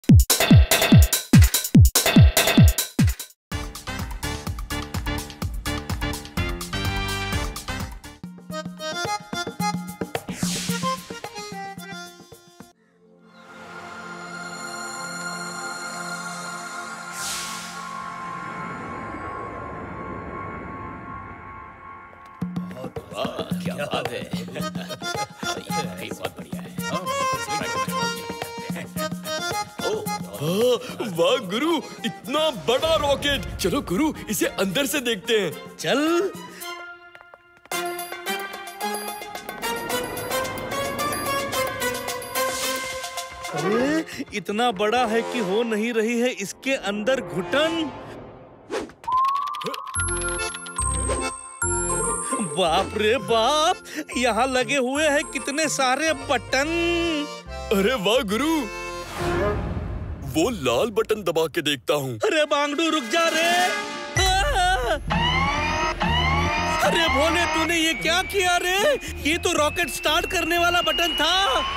क्या बात है। ये बहुत बढ़िया है। वाह गुरु, इतना बड़ा रॉकेट। चलो गुरु, इसे अंदर से देखते हैं। चल। अरे इतना बड़ा है कि हो नहीं रही है इसके अंदर घुटन। बाप रे बाप, यहाँ लगे हुए हैं कितने सारे बटन। अरे वाह गुरु, वो लाल बटन दबा के देखता हूँ। अरे बांगडू रुक जा रे। अरे भोले, तूने ये क्या किया रे? ये तो रॉकेट स्टार्ट करने वाला बटन था।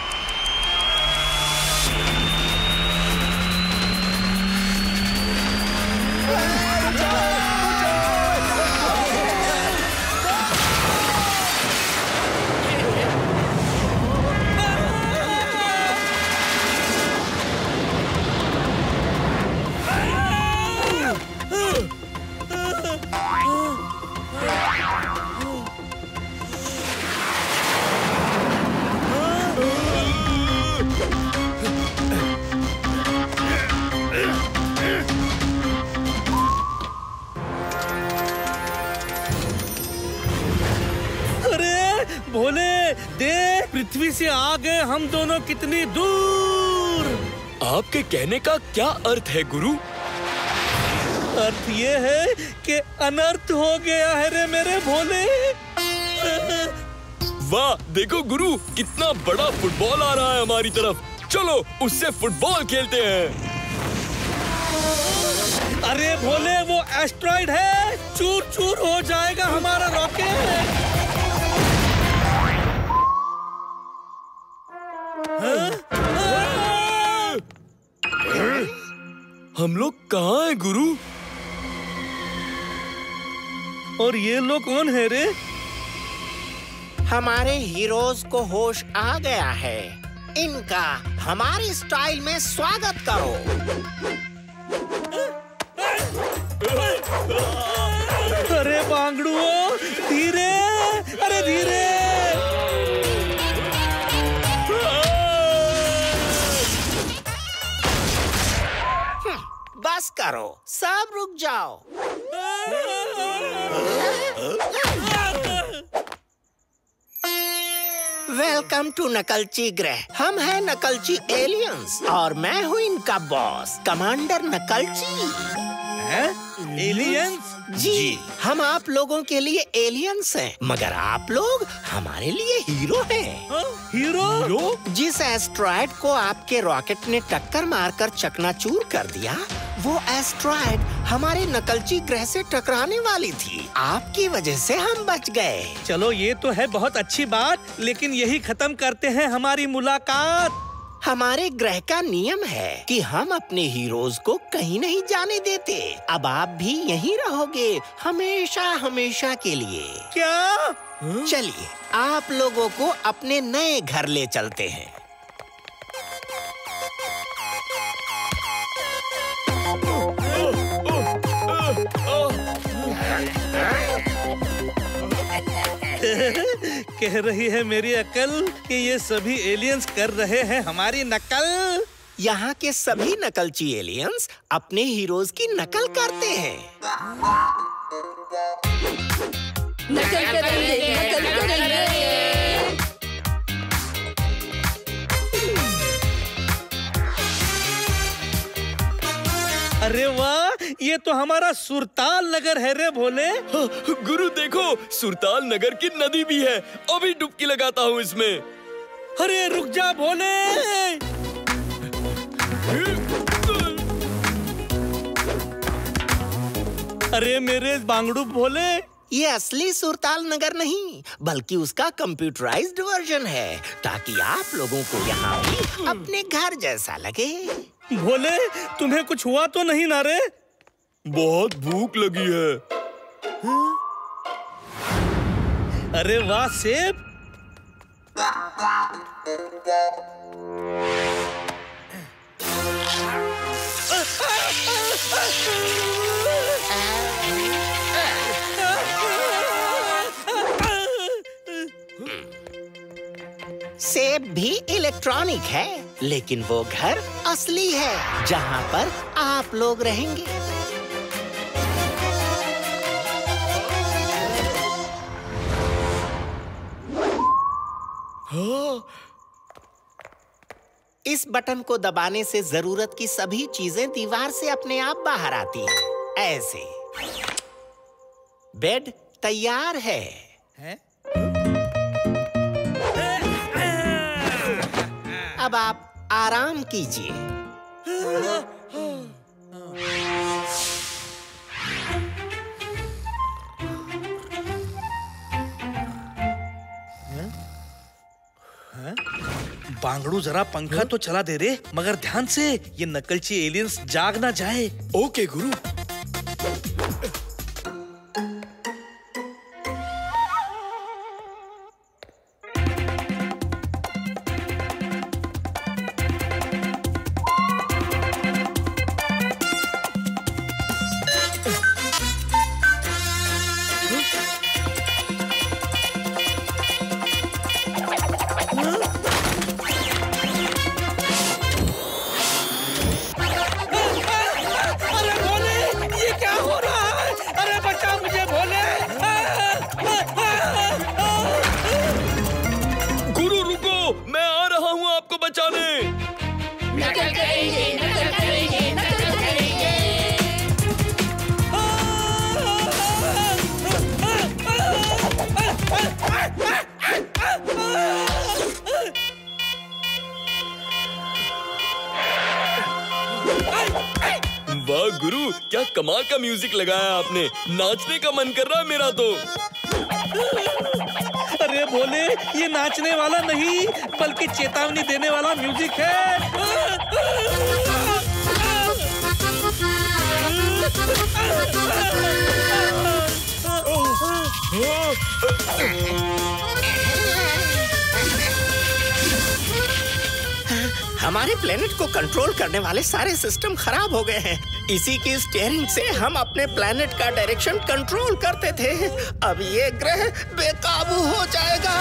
भोले देख, पृथ्वी से आ गए हम दोनों कितनी दूर। आपके कहने का क्या अर्थ है गुरु? अर्थ ये है कि अनर्थ हो गया है रे मेरे भोले। वाह देखो गुरु, कितना बड़ा फुटबॉल आ रहा है हमारी तरफ। चलो उससे फुटबॉल खेलते हैं। अरे भोले, वो एस्ट्रॉइड है, चूर चूर हो जाएगा हमारा रॉकेट। हम लोग कहाँ हैं गुरु? और ये लोग कौन है रे? हमारे हीरोज को होश आ गया है। इनका हमारी स्टाइल में स्वागत करो। अरे बांगड़ुओ, धीरे, अरे धीरे। बस करो, सब रुक जाओ। वेलकम टू नकलची ग्रह। हम हैं नकलची एलियंस और मैं हूँ इनका बॉस, कमांडर नकलची। एलियंस? जी, हम आप लोगों के लिए एलियंस हैं, मगर आप लोग हमारे लिए हीरो हैं। हीरो? जिस एस्ट्रॉयड को आपके रॉकेट ने टक्कर मारकर चकनाचूर कर दिया, वो एस्ट्रॉयड हमारे नकलची ग्रह से टकराने वाली थी। आपकी वजह से हम बच गए। चलो ये तो है बहुत अच्छी बात, लेकिन यही खत्म करते हैं हमारी मुलाकात। हमारे ग्रह का नियम है कि हम अपने हीरोज को कहीं नहीं जाने देते। अब आप भी यहीं रहोगे हमेशा हमेशा के लिए। क्या? चलिए आप लोगों को अपने नए घर ले चलते हैं। कह रही है मेरी अकल कि ये सभी एलियंस कर रहे हैं हमारी नकल। यहाँ के सभी नकलची एलियंस अपने हीरोज की नकल करते हैं। नकल करेंगे, नकल करेंगे। अरे वाह, ये तो हमारा सुरताल नगर है रे भोले। गुरु देखो, सुरताल नगर की नदी भी है। अभी डुबकी लगाता हूँ इसमें। अरे रुक जा भोले। अरे मेरे बांगड़ू भोले, ये असली सुरताल नगर नहीं, बल्कि उसका कंप्यूटराइज्ड वर्जन है, ताकि आप लोगों को यहाँ भी अपने घर जैसा लगे। भोले, तुम्हें कुछ हुआ तो नहीं ना रे? बहुत भूख लगी है। अरे वाह सेब। सेब भी इलेक्ट्रॉनिक है, लेकिन वो घर असली है जहाँ पर आप लोग रहेंगे। इस बटन को दबाने से जरूरत की सभी चीजें दीवार से अपने आप बाहर आती हैं। ऐसे बेड तैयार है। अब आप आराम कीजिए। बांगड़ू जरा पंखा तो चला दे रे, मगर ध्यान से, ये नकलची एलियंस जाग ना जाए। ओके गुरु। वाह गुरु, क्या कमाल का म्यूजिक लगाया आपने। नाचने का मन कर रहा है मेरा तो। अरे भोले, ये नाचने वाला नहीं बल्कि चेतावनी देने वाला म्यूजिक है। हमारे प्लेनेट को कंट्रोल करने वाले सारे सिस्टम खराब हो गए हैं। इसी की स्टीयरिंग से हम अपने प्लेनेट का डायरेक्शन कंट्रोल करते थे। अब ये ग्रह बेकाबू हो जाएगा।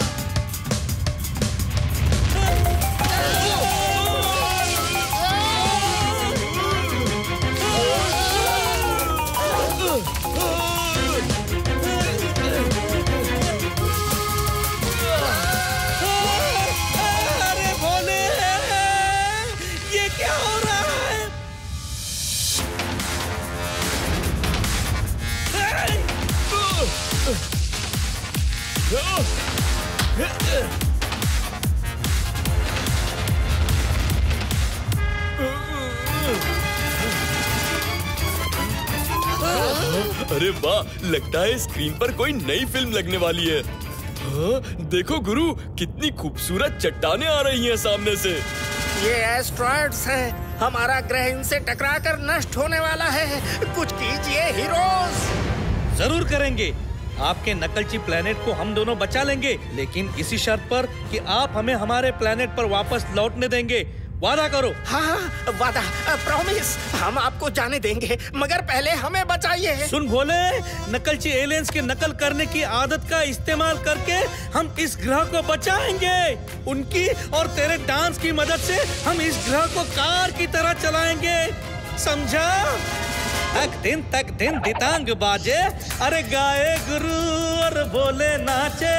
अरे वाह, लगता है स्क्रीन पर कोई नई फिल्म लगने वाली है। हाँ, देखो गुरु, कितनी खूबसूरत चट्टानें आ रही हैं सामने से। ये एस्ट्रॉइड्स हैं। हमारा ग्रह इनसे टकराकर नष्ट होने वाला है। कुछ कीजिए हीरोज। जरूर करेंगे। आपके नकलची प्लेनेट को हम दोनों बचा लेंगे, लेकिन इसी शर्त पर कि आप हमें हमारे प्लेनेट पर वापस लौटने देंगे। वादा करो। हाँ, वादा, प्रॉमिस। हम आपको जाने देंगे, मगर पहले हमें बचाइए। सुन भोले, नकलची एलियंस की नकल करने की आदत का इस्तेमाल करके हम इस ग्रह को बचाएंगे। उनकी और तेरे डांस की मदद से हम इस ग्रह को कार की तरह चलाएंगे, समझा? तक दिन दितांग बाजे, अरे गाए गुरु और भोले नाचे।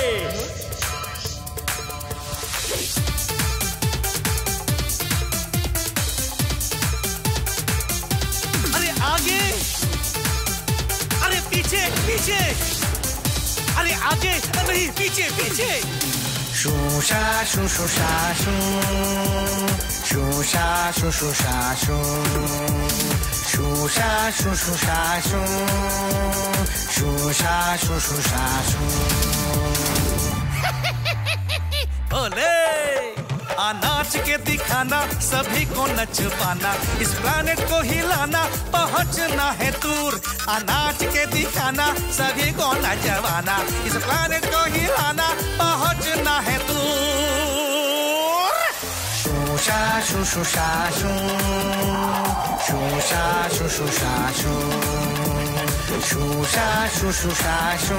आगे, अरे पीछे पीछे, अरे आगे नहीं, पीछे पीछे। शू शा शू शू शा शू, शू शा शू शू शा शू, शू शा शू शू शा शू, शू शा शू शू शा शू। ओले नाच के दिखाना, सभी को नचवाना, इस प्लैनेट को हिलाना, पहुंचना है दूर। नाच के दिखाना, सभी को नचवाना, इस प्लैनेट को हिलाना, पहुंचना है दूर। शूशा शू शूशा शू, शूशा शू शूशा शू, शूशा शू शूशा शू,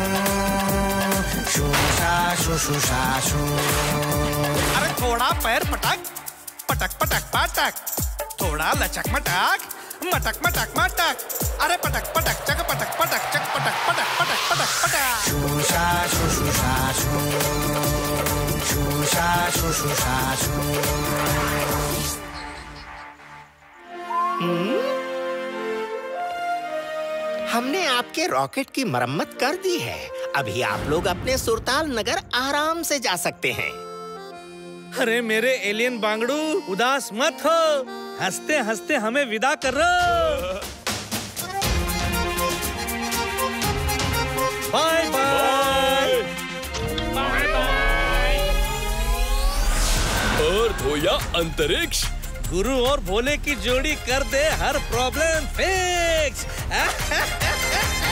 शूशा शू शूशा शू। अरे थोड़ा पैर पटक पटक पटक पटक, थोड़ा लचक मटक मटक मटक मटक, अरे पटक पटक चक पटक पटक चक पटक पटक पटक पटक पटक। शूशा शू शूशा शू, शूशा शू शूशा शू। हमने आपके रॉकेट की मरम्मत कर दी है। अभी आप लोग अपने सुरताल नगर आराम से जा सकते हैं। अरे मेरे एलियन बांगड़ू, उदास मत हो, हंसते हंसते हमें विदा कर रहे। Bye bye bye bye. Earth हो या अंतरिक्ष, गुरु और भोले की जोड़ी कर दे हर प्रॉब्लम फिक्स।